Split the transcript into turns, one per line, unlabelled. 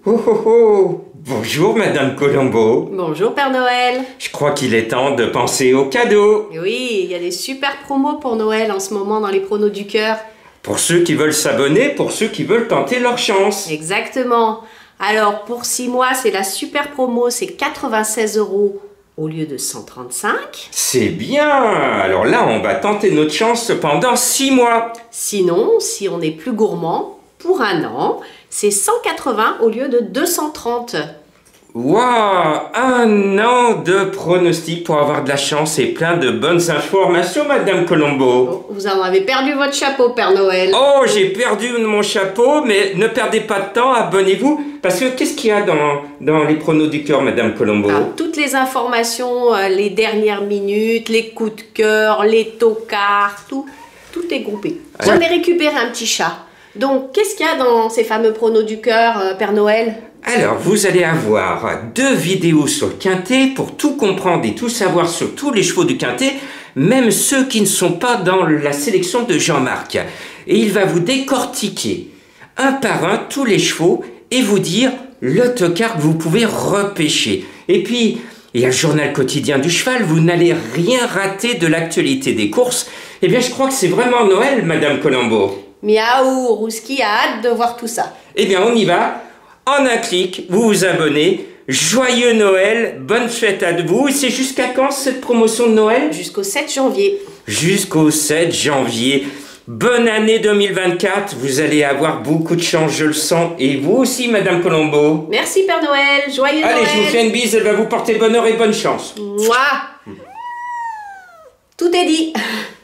Oh oh oh! Bonjour Madame Colombo.
Bonjour Père Noël.
Je crois qu'il est temps de penser aux cadeaux.
Oui, il y a des super promos pour Noël en ce moment dans les pronos du cœur.
Pour ceux qui veulent s'abonner, pour ceux qui veulent tenter leur chance.
Exactement. Alors pour 6 mois, c'est la super promo, c'est 96 € au lieu de 135.
C'est bien. Alors là, on va tenter notre chance pendant 6 mois.
Sinon, si on est plus gourmand, pour 1 an, c'est 180 au lieu de 230.
Waouh! 1 an de pronostic pour avoir de la chance et plein de bonnes informations, Madame Colombo.
Vous en avez perdu votre chapeau, Père Noël.
Oh, j'ai perdu mon chapeau, mais ne perdez pas de temps, abonnez-vous. Parce que qu'est-ce qu'il y a dans les pronos du cœur, Madame Colombo?
Toutes les informations, les dernières minutes, les coups de cœur, les tocards, tout est groupé. J'en ai récupéré un petit chat. Donc, qu'est-ce qu'il y a dans ces fameux pronos du cœur, Père Noël?
Alors, vous allez avoir 2 vidéos sur le quintet pour tout comprendre et tout savoir sur tous les chevaux du quintet, même ceux qui ne sont pas dans la sélection de Jean-Marc. Et il va vous décortiquer un par un tous les chevaux et vous dire le tocard que vous pouvez repêcher. Et puis, il y a le journal quotidien du cheval, vous n'allez rien rater de l'actualité des courses. Eh bien, je crois que c'est vraiment Noël, Madame Colombo.
Miaou, Rouski a hâte de voir tout ça.
Eh bien, on y va. En un clic, vous vous abonnez. Joyeux Noël, bonne fête à vous. Et c'est jusqu'à quand cette promotion de Noël?
Jusqu'au 7 janvier.
Jusqu'au 7 janvier. Bonne année 2024. Vous allez avoir beaucoup de chance, je le sens. Et vous aussi, Madame Colombo.
Merci Père Noël. Joyeux Noël.
Allez, je vous fais une bise. Elle va vous porter bonheur et bonne chance.
Mouah. Tout est dit.